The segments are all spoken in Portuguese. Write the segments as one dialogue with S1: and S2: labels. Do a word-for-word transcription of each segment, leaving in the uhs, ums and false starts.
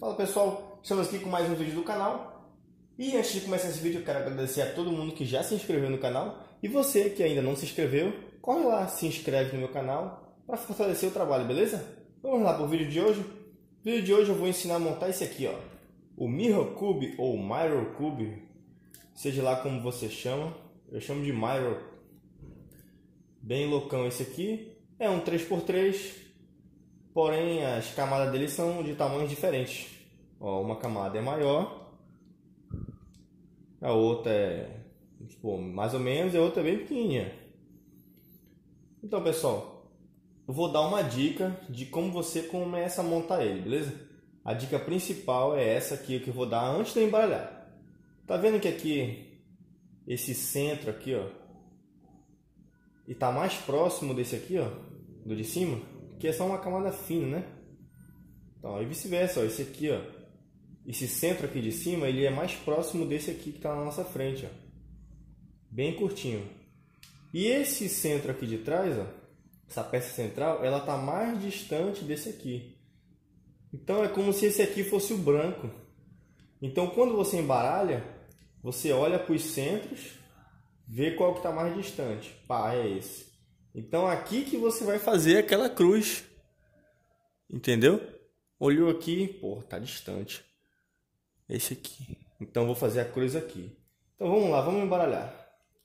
S1: Fala pessoal, estamos aqui com mais um vídeo do canal. E antes de começar esse vídeo eu quero agradecer a todo mundo que já se inscreveu no canal. E você que ainda não se inscreveu, corre lá, se inscreve no meu canal para fortalecer o trabalho, beleza? Vamos lá para o vídeo de hoje. No vídeo de hoje eu vou ensinar a montar esse aqui, ó, o Mirror Cube ou Mirror Cube, seja lá como você chama. Eu chamo de Mirror. Bem loucão esse aqui. É um três por três, porém as camadas dele são de tamanhos diferentes. Ó, uma camada é maior, a outra é tipo, mais ou menos, e a outra é bem pequenininha. Então pessoal, eu vou dar uma dica de como você começa a montar ele, beleza? A dica principal é essa aqui que eu vou dar antes de eu embaralhar. Tá vendo que aqui, esse centro aqui, ó, e tá mais próximo desse aqui, ó, do de cima, que é só uma camada fina, né? Então, e vice-versa, ó, esse aqui, ó, esse centro aqui de cima, ele é mais próximo desse aqui que tá na nossa frente, ó, bem curtinho. E esse centro aqui de trás, ó, essa peça central, ela tá mais distante desse aqui. Então é como se esse aqui fosse o branco. Então quando você embaralha, você olha para os centros, vê qual que tá mais distante. Pá, é esse. Então aqui que você vai fazer aquela cruz. Entendeu? Olhou aqui, pô, tá distante. Esse aqui. Então vou fazer a cruz aqui. Então vamos lá, vamos embaralhar.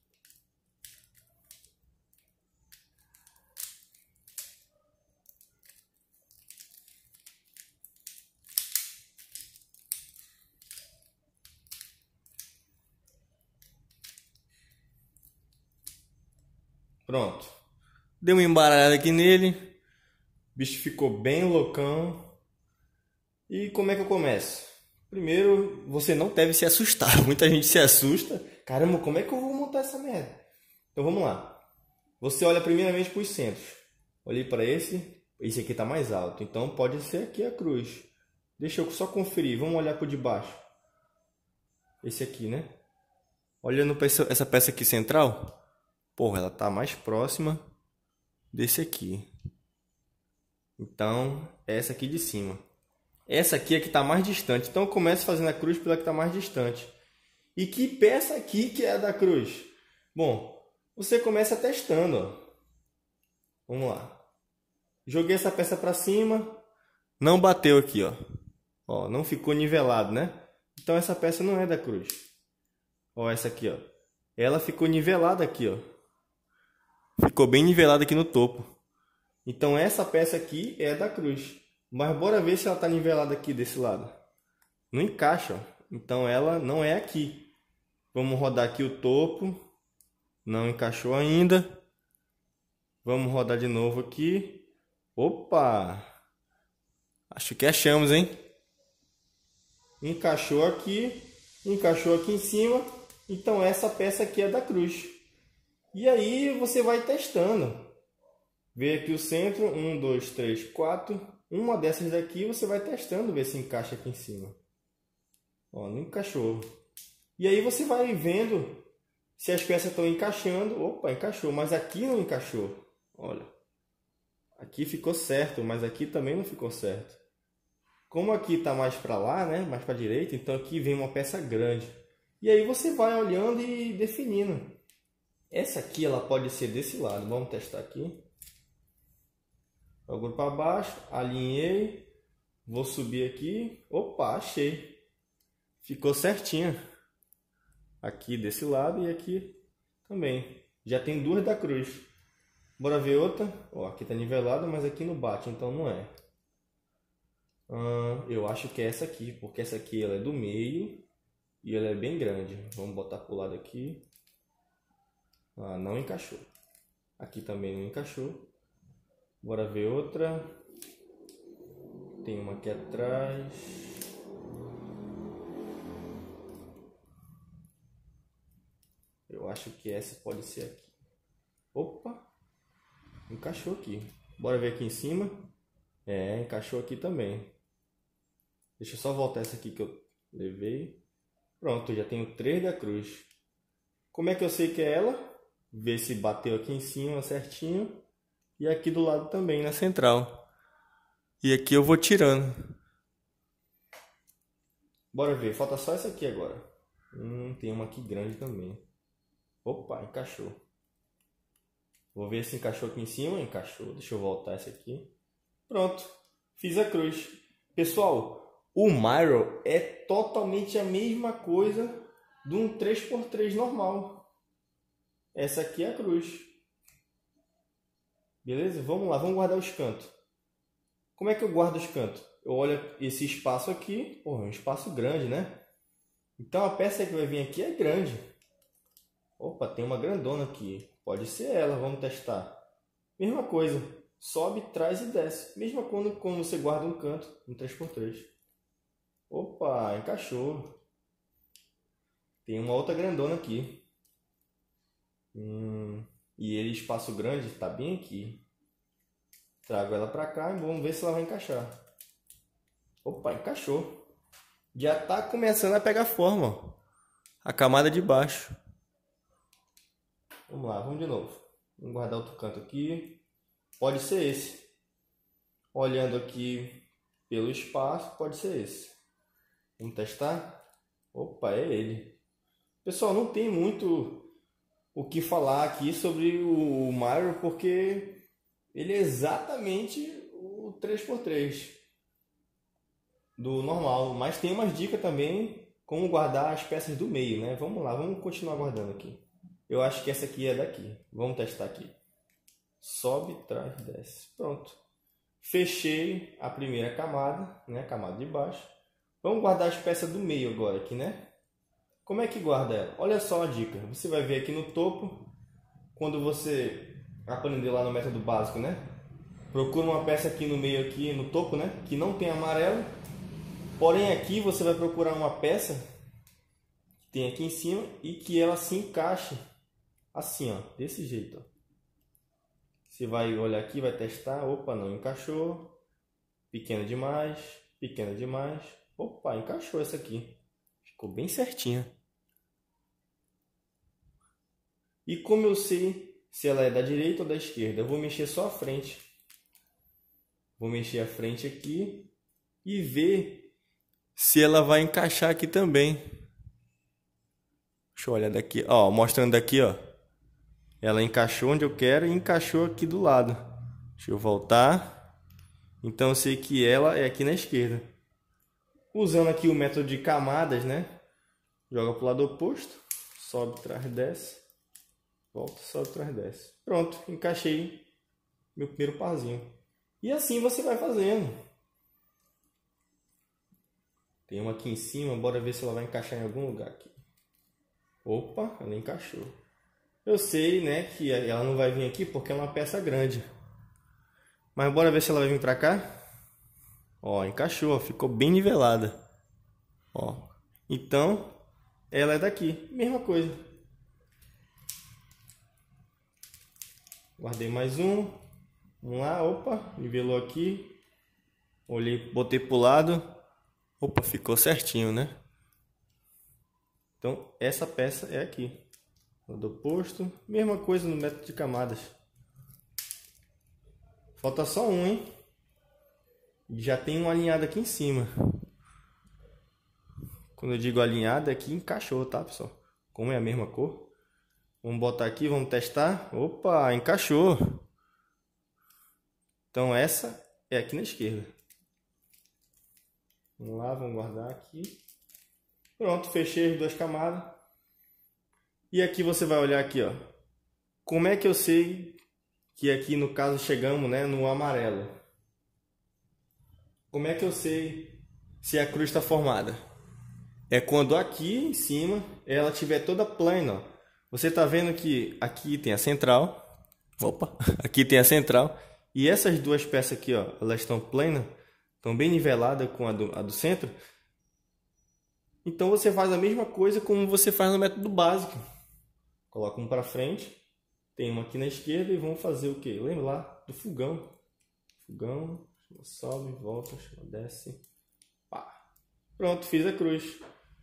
S1: Pronto. Dei uma embaralhada aqui nele. O bicho ficou bem loucão. E como é que eu começo? Primeiro, você não deve se assustar. Muita gente se assusta. Caramba, como é que eu vou montar essa merda? Então vamos lá. Você olha primeiramente para os centros. Olhei para esse. Esse aqui está mais alto. Então pode ser aqui a cruz. Deixa eu só conferir. Vamos olhar para o de baixo. Esse aqui, né? Olhando para essa peça aqui central. Porra, ela está mais próxima desse aqui. Então, é essa aqui de cima. Essa aqui é que está mais distante. Então eu começo fazendo a cruz pela que está mais distante. E que peça aqui que é a da cruz? Bom, você começa testando. Ó. Vamos lá. Joguei essa peça para cima. Não bateu aqui, ó. Ó, não ficou nivelado, né? Então essa peça não é da cruz. Ó, essa aqui, ó. Ela ficou nivelada aqui, ó. Ficou bem nivelada aqui no topo. Então essa peça aqui é da cruz. Mas bora ver se ela está nivelada aqui desse lado. Não encaixa, ó. Então ela não é aqui. Vamos rodar aqui o topo. Não encaixou ainda. Vamos rodar de novo aqui. Opa! Acho que achamos, hein? Encaixou aqui. Encaixou aqui em cima. Então essa peça aqui é da cruz. E aí você vai testando. Vê aqui o centro. Um, dois, três, quatro. Uma dessas daqui você vai testando, ver se encaixa aqui em cima. Ó, não encaixou. E aí você vai vendo se as peças estão encaixando. Opa, encaixou, mas aqui não encaixou. Olha. Aqui ficou certo, mas aqui também não ficou certo. Como aqui está mais para lá, né? Mais para a direita, então aqui vem uma peça grande. E aí você vai olhando e definindo. Essa aqui ela pode ser desse lado. Vamos testar aqui. Jogo para baixo, alinhei, vou subir aqui, opa, achei, ficou certinho, aqui desse lado e aqui também, já tem duas da cruz. Bora ver outra, ó, aqui tá nivelada, mas aqui não bate, então não é. Hum, eu acho que é essa aqui, porque essa aqui ela é do meio e ela é bem grande. Vamos botar pro lado aqui. Ah, não encaixou, aqui também não encaixou. Bora ver outra. Tem uma aqui atrás. Eu acho que essa pode ser aqui. Opa! Encaixou aqui. Bora ver aqui em cima. É, encaixou aqui também. Deixa eu só voltar essa aqui que eu levei. Pronto, já tenho três da cruz. Como é que eu sei que é ela? Ver se bateu aqui em cima certinho. E aqui do lado também, na central. E aqui eu vou tirando. Bora ver, falta só essa aqui agora. Hum, tem uma aqui grande também. Opa, encaixou. Vou ver se encaixou aqui em cima. Encaixou. Deixa eu voltar essa aqui. Pronto. Fiz a cruz. Pessoal, o Miro é totalmente a mesma coisa de um três por três normal. Essa aqui é a cruz. Beleza? Vamos lá. Vamos guardar os cantos. Como é que eu guardo os cantos? Eu olho esse espaço aqui. Porra, é um espaço grande, né? Então a peça que vai vir aqui é grande. Opa, tem uma grandona aqui. Pode ser ela, vamos testar. Mesma coisa. Sobe, traz e desce. Mesma coisa quando você guarda um canto no três por três. Opa, encaixou. Tem uma outra grandona aqui. Hum, e ele, espaço grande, está bem aqui. Trago ela para cá e vamos ver se ela vai encaixar. Opa, encaixou. Já está começando a pegar forma. Ó. A camada de baixo. Vamos lá, vamos de novo. Vamos guardar outro canto aqui. Pode ser esse. Olhando aqui pelo espaço, pode ser esse. Vamos testar? Opa, é ele. Pessoal, não tem muito o que falar aqui sobre o Miro, porque ele é exatamente o três por três do normal. Mas tem umas dicas também como guardar as peças do meio, né? Vamos lá, vamos continuar guardando aqui. Eu acho que essa aqui é daqui. Vamos testar aqui. Sobe, traz, desce. Pronto. Fechei a primeira camada, né? A camada de baixo. Vamos guardar as peças do meio agora aqui, né? Como é que guarda ela? Olha só a dica. Você vai ver aqui no topo, quando você aprendeu lá no método básico, né? Procura uma peça aqui no meio, aqui no topo, né? Que não tem amarelo. Porém aqui você vai procurar uma peça que tem aqui em cima e que ela se encaixe assim, ó, desse jeito, ó. Você vai olhar aqui, vai testar. Opa, não encaixou. Pequena demais, pequena demais. Opa, encaixou essa aqui. Ficou bem certinha. E como eu sei se ela é da direita ou da esquerda? Eu vou mexer só a frente. Vou mexer a frente aqui e ver se ela vai encaixar aqui também. Deixa eu olhar daqui, ó, mostrando daqui, ó. Ela encaixou onde eu quero e encaixou aqui do lado. Deixa eu voltar. Então eu sei que ela é aqui na esquerda. Usando aqui o método de camadas, né? Joga para o lado oposto. Sobe, traz, desce. Volta, sobe, traz, desce. Pronto, encaixei meu primeiro parzinho. E assim você vai fazendo. Tem uma aqui em cima, bora ver se ela vai encaixar em algum lugar aqui. Opa, ela encaixou. Eu sei, né, que ela não vai vir aqui porque é uma peça grande. Mas bora ver se ela vai vir pra cá. Ó, encaixou, ficou bem nivelada. Ó, então, ela é daqui. Mesma coisa. Guardei mais um. Vamos lá, opa, nivelou aqui. Olhei, botei pro lado. Opa, ficou certinho, né? Então, essa peça é aqui. Do oposto, mesma coisa no método de camadas. Falta só um, hein? Já tem um alinhado aqui em cima. Quando eu digo alinhado, aqui encaixou, tá, pessoal? Como é a mesma cor. Vamos botar aqui, vamos testar. Opa, encaixou. Então essa é aqui na esquerda. Vamos lá, vamos guardar aqui. Pronto, fechei as duas camadas. E aqui você vai olhar aqui, ó. Como é que eu sei que aqui no caso chegamos, né, no amarelo? Como é que eu sei se a cruz está formada? É quando aqui em cima ela estiver toda plana, ó. Você está vendo que aqui tem a central. Opa, aqui tem a central. E essas duas peças aqui, ó, elas estão planas, estão bem niveladas com a do, a do centro. Então você faz a mesma coisa como você faz no método básico. Coloca um para frente, tem uma aqui na esquerda e vamos fazer o que? Lembra lá do fogão. Fogão, sobe, volta, desce. Pá. Pronto, fiz a cruz.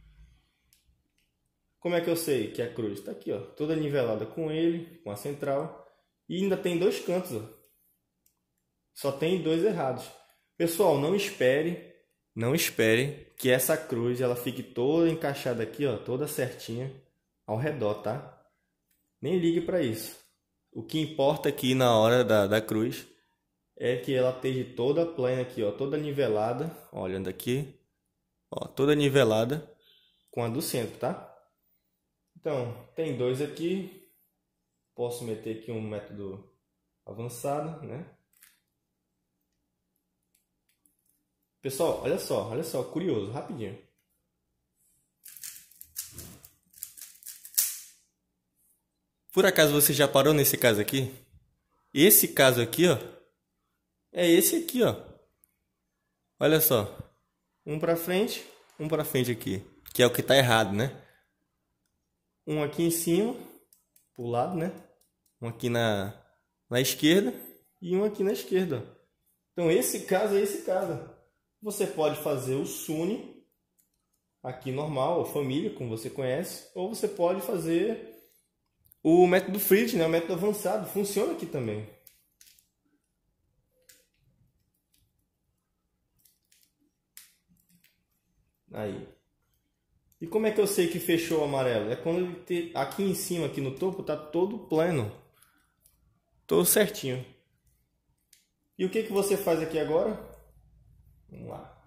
S1: Como é que eu sei que a cruz está aqui, ó, toda nivelada com ele, com a central. E ainda tem dois cantos, ó. Só tem dois errados. Pessoal, não espere não espere que essa cruz ela fique toda encaixada aqui, ó, toda certinha ao redor, tá? Nem ligue para isso. O que importa aqui na hora da, da cruz é que ela esteja toda plana aqui, ó, toda nivelada, ó, olhando aqui, ó, toda nivelada com a do centro, tá? Então, tem dois aqui. Posso meter aqui um método avançado, né? Pessoal, olha só, olha só, curioso, rapidinho. Por acaso você já parou nesse caso aqui? Esse caso aqui, ó, é esse aqui, ó. Olha só, um para frente, um para frente aqui, que é o que tá errado, né? Um aqui em cima, pro lado, né? Um aqui na, na esquerda e um aqui na esquerda. Então esse caso é esse caso. Você pode fazer o Sune aqui normal, ou família, como você conhece, ou você pode fazer o método Frit, né? O método avançado, funciona aqui também. Aí. E como é que eu sei que fechou o amarelo? É quando ele te... aqui em cima, aqui no topo, tá todo plano. Todo certinho. E o que que você faz aqui agora? Vamos lá.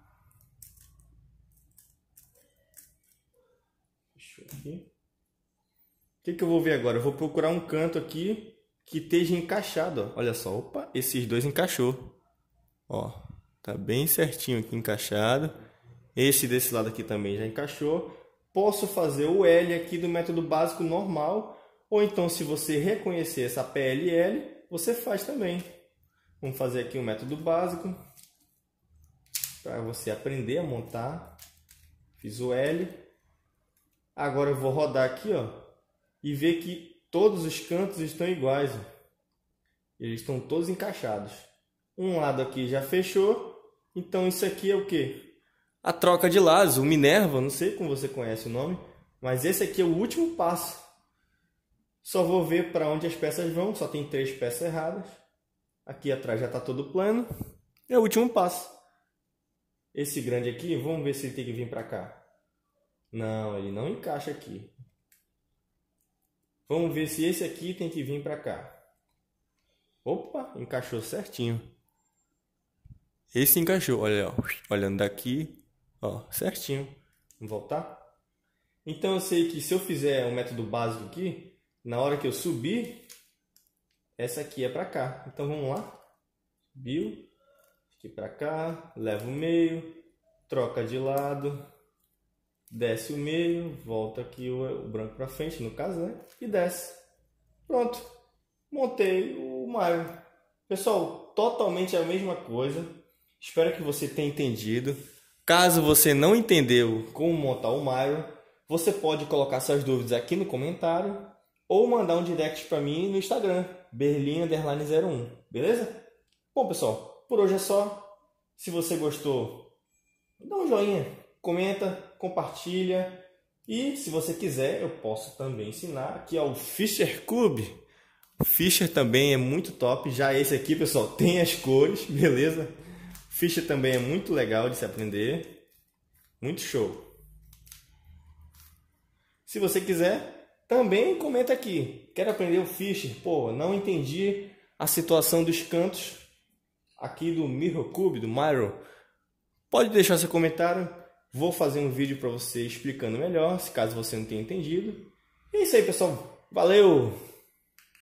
S1: Fechou aqui. O que que eu vou ver agora? Eu vou procurar um canto aqui que esteja encaixado, ó. Olha só, opa, esses dois encaixou. Ó, tá bem certinho aqui encaixado. Esse desse lado aqui também já encaixou. Posso fazer o L aqui do método básico normal, ou então se você reconhecer essa P L L, você faz também. Vamos fazer aqui um método básico para você aprender a montar. Fiz o L. Agora eu vou rodar aqui, ó, e ver que todos os cantos estão iguais. Ó. Eles estão todos encaixados. Um lado aqui já fechou, então isso aqui é o que? A troca de lados, o Minerva, não sei como você conhece o nome, mas esse aqui é o último passo. Só vou ver para onde as peças vão, só tem três peças erradas. Aqui atrás já está todo plano. É o último passo. Esse grande aqui, vamos ver se ele tem que vir para cá. Não, ele não encaixa aqui. Vamos ver se esse aqui tem que vir para cá. Opa, encaixou certinho. Esse encaixou, olha, ó, olhando daqui. Ó, certinho. Vamos voltar? Então eu sei que se eu fizer um método básico aqui, na hora que eu subir, essa aqui é para cá. Então vamos lá. Subiu. Aqui para cá. Leva o meio. Troca de lado. Desce o meio. Volta aqui o, o branco para frente, no caso, né? E desce. Pronto. Montei o Mario. Pessoal, totalmente a mesma coisa. Espero que você tenha entendido. Caso você não entendeu como montar o Mario, você pode colocar suas dúvidas aqui no comentário ou mandar um direct para mim no Instagram, berlin underline zero um, beleza? Bom, pessoal, por hoje é só. Se você gostou, dá um joinha, comenta, compartilha. E se você quiser, eu posso também ensinar aqui ao Fischer Cube. O Fischer também é muito top. Já esse aqui, pessoal, tem as cores, beleza? Fischer também é muito legal de se aprender. Muito show. Se você quiser, também comenta aqui. Quero aprender o Fischer? Pô, não entendi a situação dos cantos aqui do Mirror Cube, do Mario. Pode deixar seu comentário. Vou fazer um vídeo para você explicando melhor, se caso você não tenha entendido. É isso aí, pessoal. Valeu!